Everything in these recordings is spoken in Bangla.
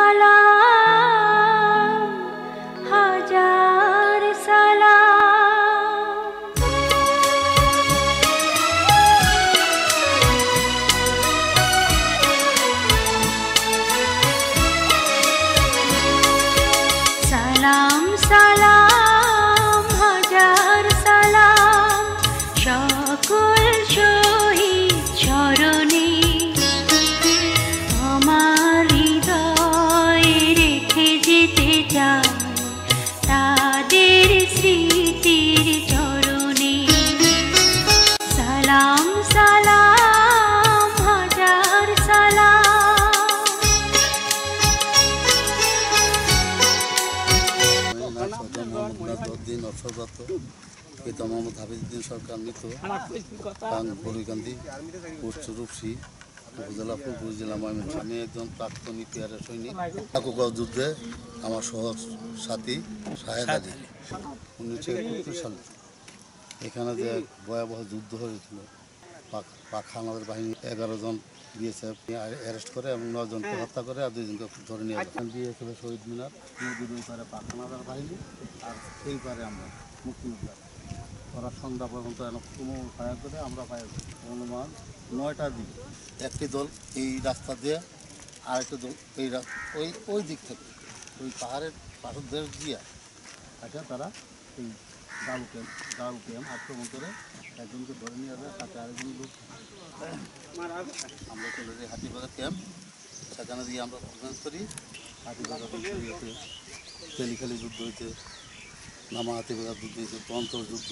সালাম হাজার সালাম সালাম সালাম হাজার সালাম সকল শহীদ চরণে আমার হৃদয়ে রেখে যেতে চাই তাদের স্মৃতির চরণে সালাম সালাম হাজার সালাম। পিতা মোহাম্মদ হাফিজউদ্দিন সরকার মৃত বরুইকান্দি পোস্ট রূপসী উপজেলা ফুলপুর জেলা ময়মনসিংহ। আমি একজন প্রাক্তন ইপিআরের সৈনিক। ঠাকুরগাঁও যুদ্ধে আমার সাথী শাহেদ আলী 1971 সালে এখানে যে ভয়াবহ যুদ্ধ হয়েছিল, পাক হানাদার বাহিনী 11 জন বিএসএফ অ্যারেস্ট করে এবং 9 জনকে হত্যা করে আর 2 জনকে ধরে নিয়ে যায়। বিএসএফের শহীদ মিনার, নদীর ওই পারে পাক হানাদার বাহিনী আর সেই পারে আমরা মুক্তিযোদ্ধা। ওরা সন্ধ্যা পর্যন্ত কোনো ফায়ার করে, আমরা ফায়ার করি। অনুমান 9টার দিকে একটি দল এই রাস্তা দিয়ে, আরেকটি দল ওই দিক থেকে ওই পাহাড়ের পাথর দেশ দিয়ে আসে। তারা এই ডাল ক্যাম্প আক্রমণ করে একজনকে ধরে নিয়ে যায়, তাকে আরেকজন লোক আমরা চলে যাই হাতিবাগার ক্যাম্প। সেখানে দিয়ে আমরা পারফরমেন্স করি। হাতিবাগার তেলিখালি যুদ্ধ হইতে, নামা হাতিবাগার যুদ্ধ হয়েছে, তন্তর যুদ্ধ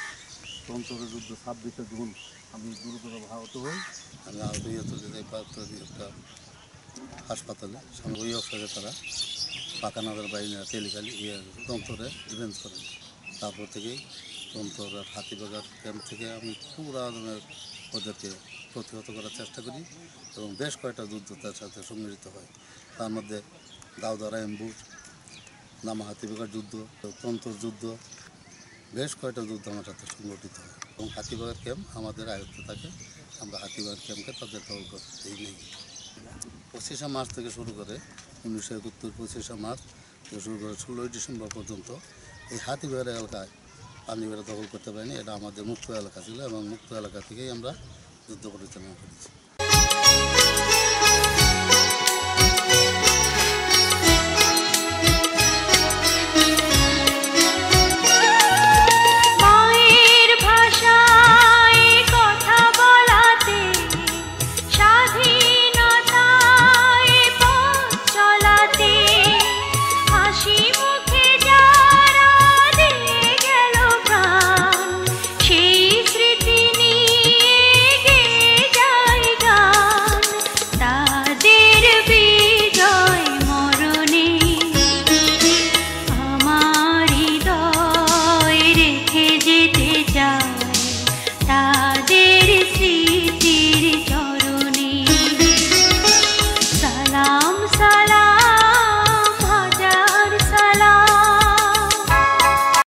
26শে জুন আমি গুরুতর আহত হই। আমি আহত হয়ে চলে যাই একটা হাসপাতালে। সামনে ওই অবস্থায় তারা পাকানাদার বাহিনীরা তেলিখালি তন্তরে ডিফেন্স করেন। তারপর থেকেই তন্তর আর হাতিবাগার ক্যাম্প থেকে আমি পুরা ওদেরকে প্রতিহত করার চেষ্টা করি এবং বেশ কয়েকটা যুদ্ধ তার সাথে সম্মিলিত হয়। তার মধ্যে দাউদারা এম্বুশ, নামা হাতিবাগার যুদ্ধ, তন্তর যুদ্ধ, বেশ কয়েকটা যুদ্ধ আমার সাথে সংগঠিত হয় এবং হাতিবাগার ক্যাম্প আমাদের আয়ত্তে থাকে। আমরা হাতিবাগার ক্যাম্পকে তাদের দখল করতেই নেই। 25শে মার্চ থেকে শুরু করে 1971 25শে মার্চ থেকে শুরু করে 16ই ডিসেম্বর পর্যন্ত এই হাতিবাগার এলাকায় পানিবেড়া দখল করতে পারিনি। এটা আমাদের মুক্ত এলাকা ছিল এবং মুক্ত এলাকা থেকেই আমরা যুদ্ধ পরিচালনা করেছি।